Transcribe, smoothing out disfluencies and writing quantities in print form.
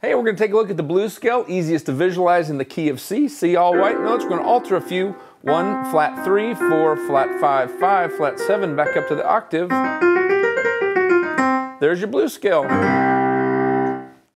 Hey, we're going to take a look at the blues scale, easiest to visualize in the key of C. C all white notes. We're going to alter a few. 1, flat 3, 4, flat 5, 5, flat 7, back up to the octave. There's your blues scale.